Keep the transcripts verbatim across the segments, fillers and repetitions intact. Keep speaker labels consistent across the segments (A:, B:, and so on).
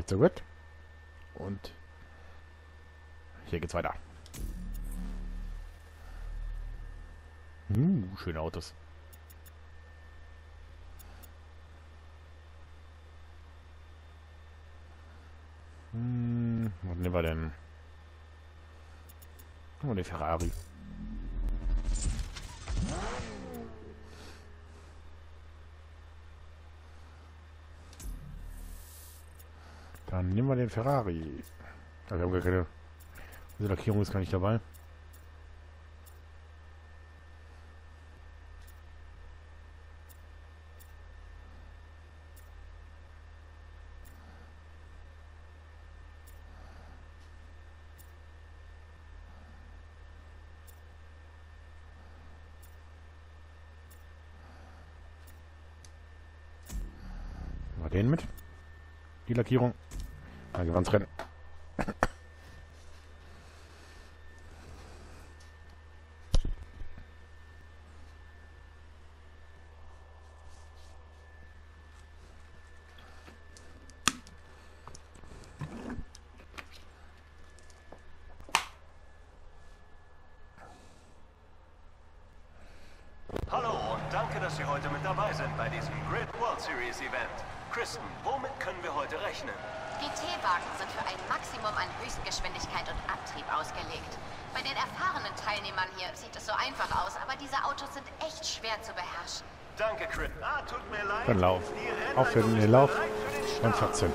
A: So gut. Und hier geht's weiter. Uh, schöne Autos. Hm, was nehmen wir denn? Oh, der Ferrari. Dann nehmen wir den Ferrari. Ja, wir haben gar keine... Diese Lackierung ist gar nicht dabei. Nehmen wir den mit. Die Lackierung. Dann gehen wir ins Rennen.
B: Hallo und danke, dass Sie heute mit dabei sind bei diesem Grid World Series Event. Kristen, womit können wir heute rechnen?
C: Die T-Wagen sind für ein Maximum an Höchstgeschwindigkeit und Antrieb ausgelegt. Bei den erfahrenen Teilnehmern hier sieht es so einfach aus, aber diese Autos sind echt schwer zu beherrschen.
B: Danke, Chris. Ah, tut mir leid.
A: Dann Lauf.
B: Die Rennleitung
A: Aufhören,
B: ist
A: den Lauf.
B: bereit für den
A: Und
B: Start.
A: vierzehn.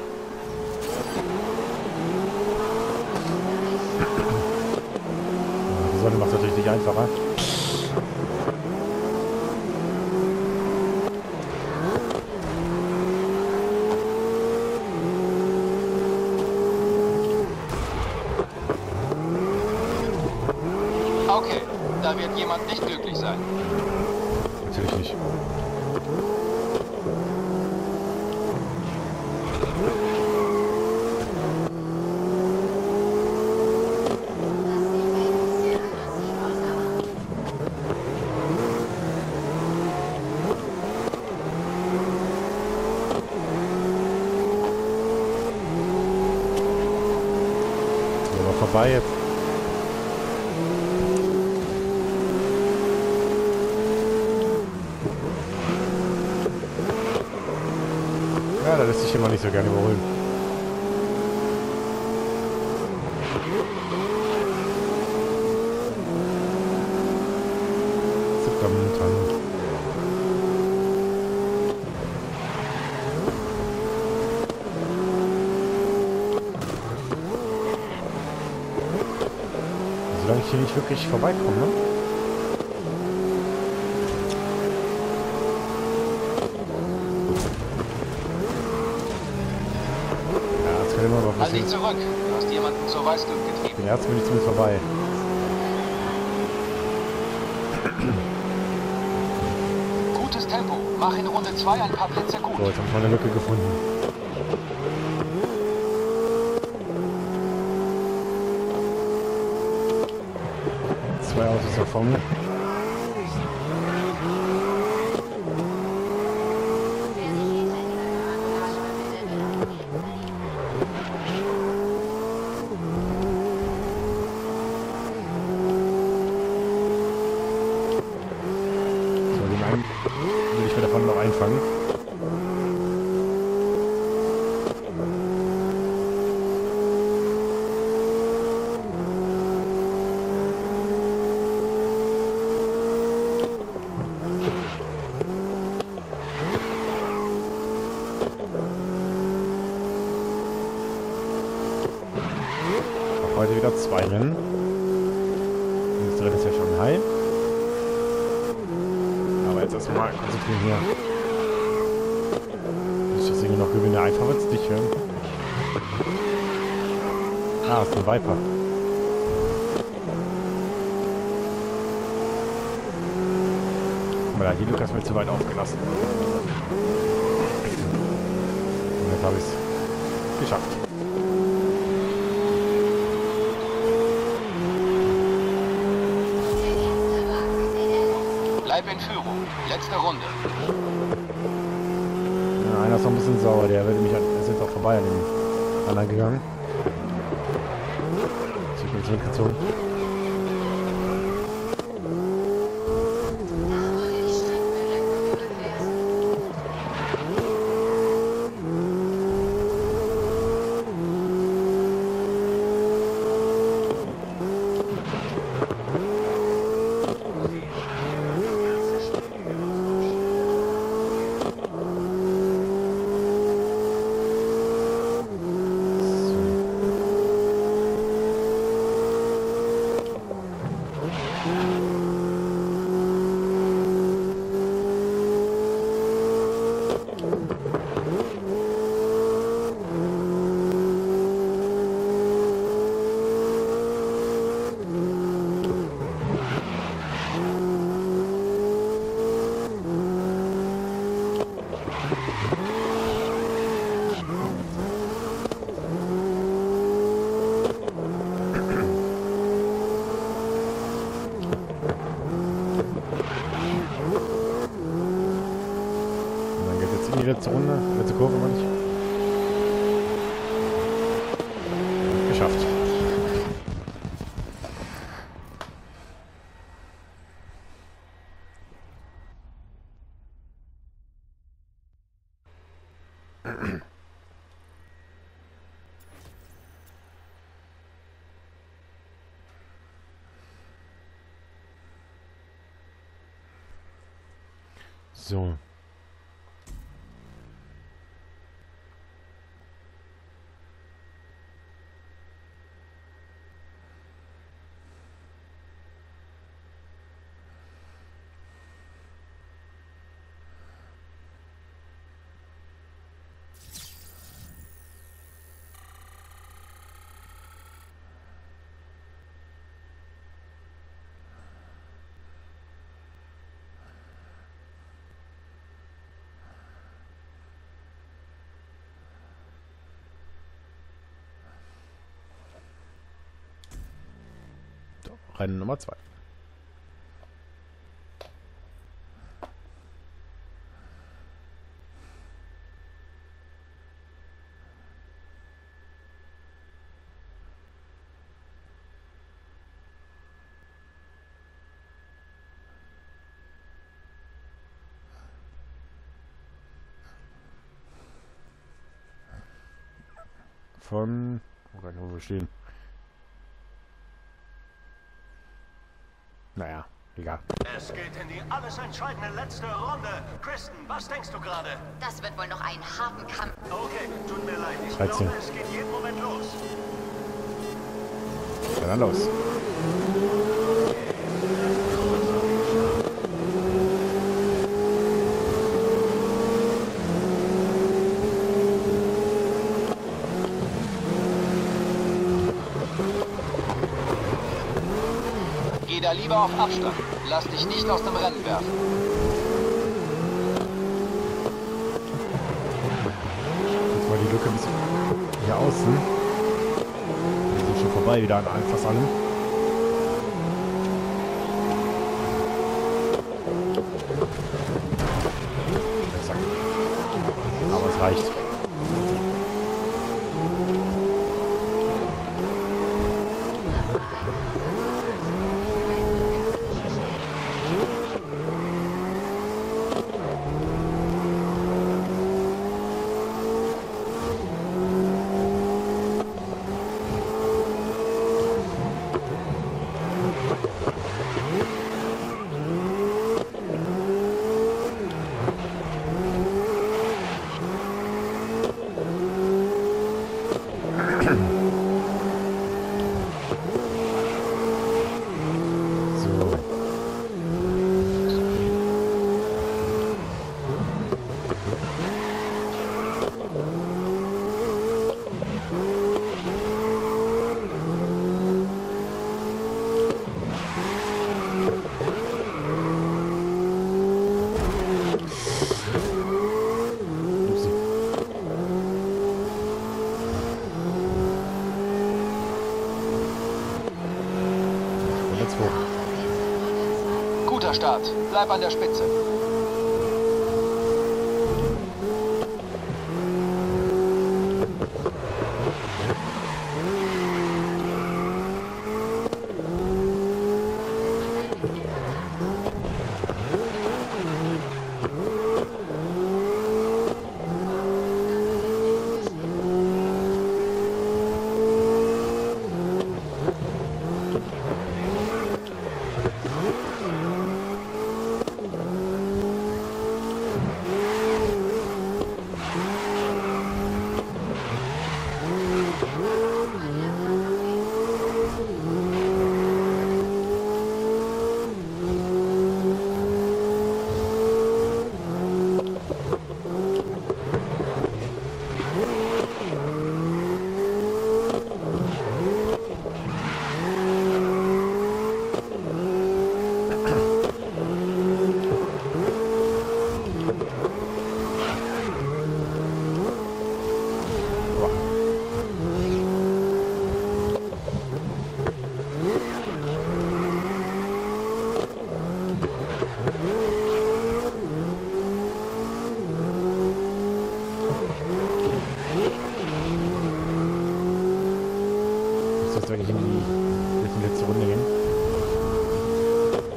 A: Die Sonne macht es natürlich nicht einfacher.
D: Okay, da wird jemand nicht glücklich sein.
A: Natürlich nicht. So, mal vorbei jetzt. Ja, da lässt sich immer nicht so gerne überholen. Siebter momentan. Solange ich hier nicht wirklich vorbeikomme, ne? Aber
D: Halt dich zurück. Du hast jemanden zur Weißglut getrieben.
A: den Herzen bin ich zumindest vorbei.
D: Gutes Tempo. Mach in Runde zwei ein paar Plätze gut.
A: So, jetzt habe ich mal eine Lücke gefunden. Zwei Autos davon. Will ich mir davon noch einfangen. Auch heute wieder zwei Rennen. Das dritte ist ja Shanghai. Jetzt erstmal konzentrieren hier. Ich das Ding noch gewinne, einfach jetzt nicht hören. Ah, ist ein Viper. Guck mal, da hat die Lukas mir zu weit aufgelassen. Und jetzt habe ich es geschafft.
D: Bleib in Führung. Letzte Runde.
A: Ja, einer ist noch ein bisschen sauer. Der wird mich an, ist jetzt auch vorbei an dem anderen gegangen. Ich bin zurückgezogen. Letzte Runde, letzte Kurve, meine ich. Geschafft. So. Rennen Nummer zwei. Von, wo kann ich wo wir stehen? Naja, egal.
B: Es geht in die alles entscheidende letzte Runde. Kristen, was denkst du gerade?
C: Das wird wohl noch einen harten Kampf.
B: Okay, tut mir leid. Ich
A: dreizehn.
B: glaube, es geht jeden Moment los.
A: Ja, dann los.
D: Geh da lieber auf Abstand. Lass dich nicht aus dem Rennen werfen.
A: Jetzt mal die Lücke ein bisschen hier außen. Wir sind schon vorbei wieder an fast allem. Aber es reicht.
D: Guter Start. Bleib an der Spitze.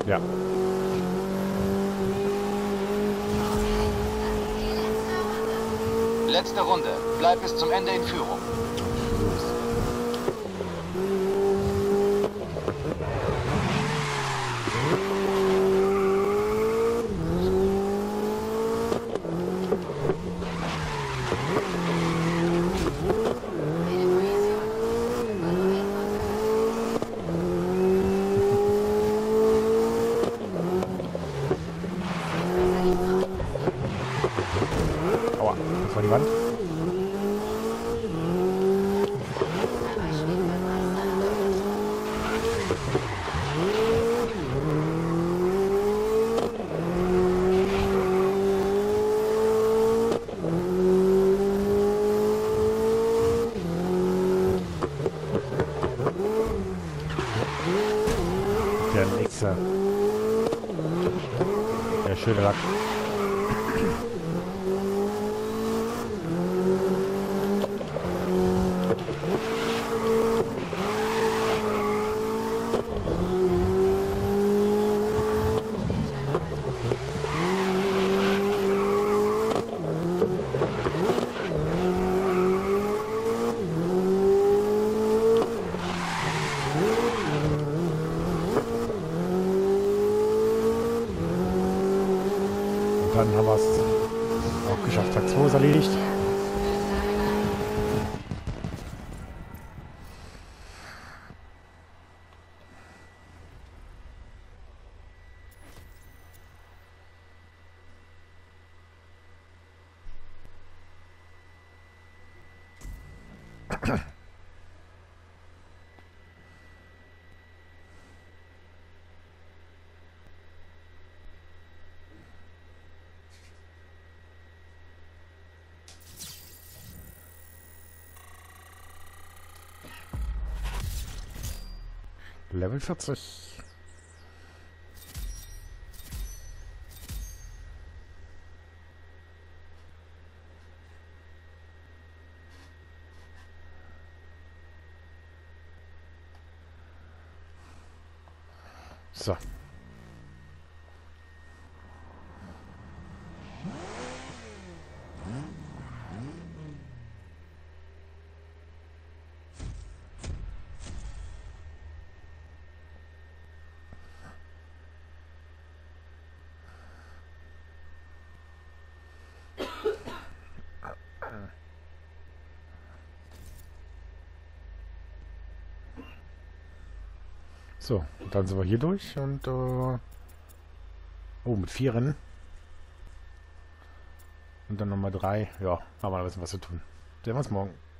A: Ja.
D: Letzte Runde. Bleib bis zum Ende in Führung.
A: Aua, das war die Wand. Der nächste. Der schöne Lack. Dann haben wir es auch geschafft. Tag zwei ist erledigt. Level vierzig. So. So, und dann sind wir hier durch und äh, oh, mit vier Rennen. Und dann nochmal drei. Ja, haben wir ein bisschen was zu tun. Sehen wir uns morgen.